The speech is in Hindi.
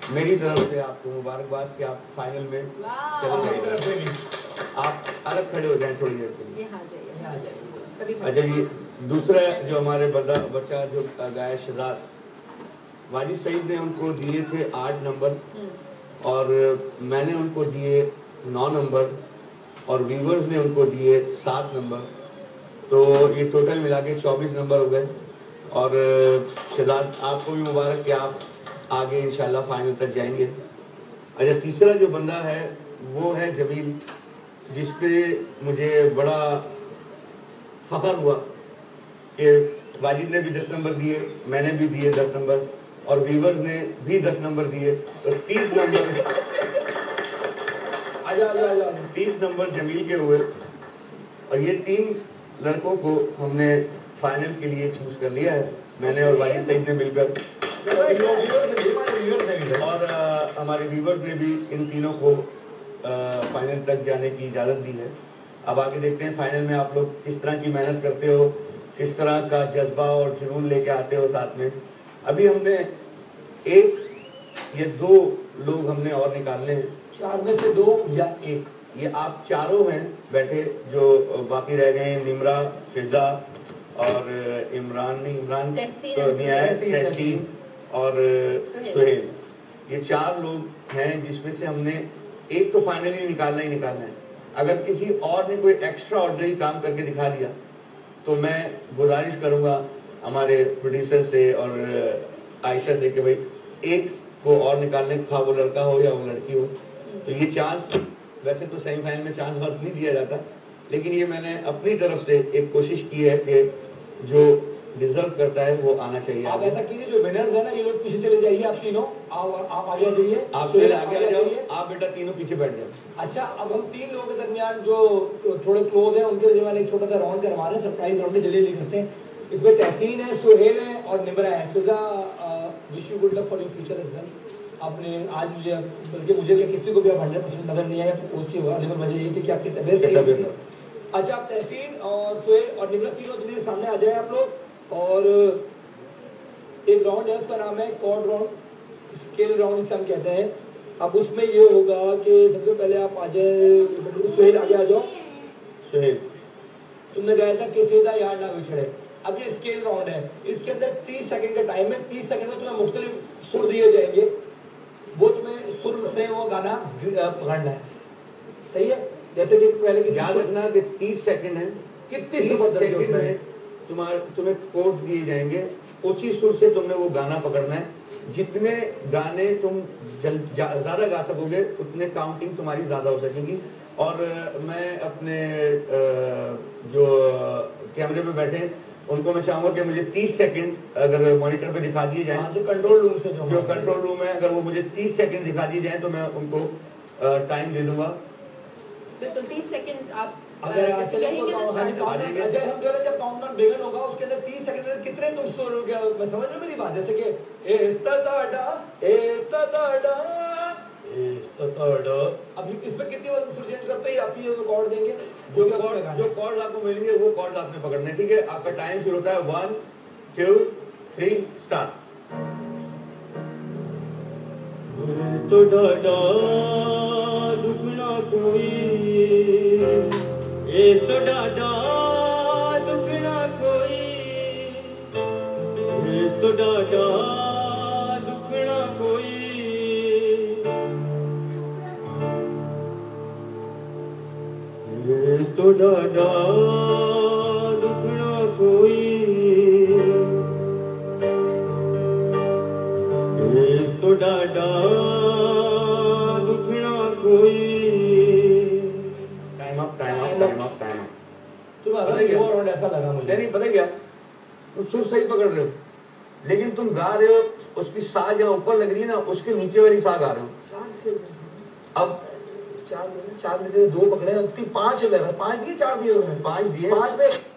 मेरी तरफ से आपको मुबारकबाद कि आप फाइनल में चले जाइए। आप अलग खड़े हो जाएं थोड़ी देर के लिए। अच्छा, ये दूसरा जो हमारे बच्चा जो गाया शहजाद, वाजिद सईद ने उनको दिए थे 8 नंबर और मैंने उनको दिए 9 नंबर और वीवर्स ने उनको दिए 7 नंबर, तो ये टोटल मिला के 24 नंबर हो गए। और शहजाद आपको भी मुबारक कि आप आगे इंशाल्लाह फाइनल तक जाएंगे। अच्छा, तीसरा जो बंदा है वो है जमील, जिस पे मुझे बड़ा फख्र हुआ कि वाजिद ने भी 10 नंबर दिए, मैंने भी दिए 10 नंबर और वीवर्स ने भी 10 नंबर दिए, तो 30 नंबर 30 नंबर जमील के हुए। और ये 3 लड़कों को हमने फाइनल के लिए चूज कर लिया है, मैंने और वाजिद सईद ने मिलकर, और हमारे व्यूवर्स ने भी इन तीनों को फाइनल तक जाने की इजाज़त दी है। अब आगे देखते हैं फाइनल में आप लोग किस तरह की मेहनत करते हो, किस तरह का जज्बा और जुनून लेके आते हो साथ में। अभी हमने 1 या 2 लोग हमने और निकालने हैं, 4 में से 2 या 1, ये आप चारों हैं बैठे जो बाकी रह गए हैं, निमरा, फिजा और इमरान तो नहीं आया, तहसीन और सुहेल, ये 4 लोग हैं जिसमें से हमने 1 तो फाइनली निकालना ही निकालना है। अगर किसी और ने कोई एक्स्ट्रा ऑर्डिनरी काम करके दिखा दिया तो मैं गुजारिश करूंगा हमारे प्रोड्यूसर से और आयशा से कि भाई 1 को और निकालने का, वो लड़का हो या वो लड़की हो। तो ये चांस, वैसे तो सेमीफाइनल में चांस बस नहीं दिया जाता, लेकिन ये मैंने अपनी तरफ से एक कोशिश की है कि जो डिजर्व करता है वो आना चाहिए। आप ऐसा कीजिए, जो विनर्स है ना ये लोग पीछे चले जाइए, आप तीनों आप आगे आ जाइए, आप पहले आगे आ जाओ, आप बेटा तीनों पीछे बैठ जाओ। अच्छा, अब हम 3 लोगों के दरमियान जो थोड़े क्लोज हैं उनके दरमियान एक छोटा सा राउंड करवा रहे हैं, सरप्राइज राउंड में जल्दी करते हैं। इसमें तहसीन है, सुहेल है और निमरा है। Fiza, wish you good luck for your future as well. आपने आज मुझे, बल्कि मुझे क्या किसी को भी 100% नजर नहीं आया, तो कोच की वजह ये थी कि आपकी तबीयत सही है। अच्छा, आप तहसीन और सुहेल और निमरा तीनों मेरे सामने आ जाए आप लोग, और एक राउंड है उसका नाम है कॉर्ड राउंड, स्केल राउंड जिसे हम कहते हैं। अब उसमें ये होगा कि सबसे पहले आप आ जाए, सुहेल आगे आ जाओ। सुहेल, तुमने कहा था कि सीधा यार ना बिछड़े। अब ये स्केल राउंड है, इसके अंदर 30 सेकंड का टाइम है। 30 सेकंड में तुम्हें मुख्तलिफ सुर दिए जाएंगे, वो तुम्हें सुर से वो गाना पकड़ना है, सही है? जैसे कि पहले याद रखना कि 30 सेकंड है, कितनी सेकंड में तुम्हें कोर्स दिए जाएंगे, उसी सुर से तुमने वो गाना पकड़ना है। जितने गाने तुम ज्यादा गा सकोगे उतने काउंटिंग तुम्हारी ज्यादा हो सकेगी। और मैं अपने जो कैमरे पे बैठे उनको मैं चाहूंगा कि मुझे 30 सेकंड अगर मॉनिटर पे दिखा दिए जाए, जो कंट्रोल रूम से जो कंट्रोल रूम है, अगर वो मुझे 30 सेकंड दिखा दिए जाए तो मैं उनको टाइम दे दूंगा। तो 30 सेकंड आप अगर जब काउंटडाउन बिगिन होगा उसके अंदर 30 सेकंड में कितने तुम सुर हो गया, मैं समझ रहा हूं मेरी बात? जैसे कि अभी इसमें कितनी बार सुर चेंज करते ही आप ये रिकॉर्ड देंगे, जो कॉर्ड आपको मिलेंगे वो कॉर्ड आपने पकड़ने, ठीक है? आपका टाइम शुरू होता है 1 2 3 स्टार्ट। तो डाडा दुखना कोई, तो डाडा दुखना कोई, तो डाडा दुखना कोई, तो डाडा दुखना कोई, तो डाडा दुखना कोई। Time up, time up, time up, time up. तुम्हें ऐसा लगा मुझे, नहीं पता क्या, तुम सुर सही पकड़ रहे हो, लेकिन तुम गा रहे हो उसकी सा जहाँ ऊपर लग रही है ना, उसके नीचे वाली सा गा रहे हो। अब 4 में से 2 पकड़े, 5 है, 5 दिए, 4 दिए, 5 दिए, 5 में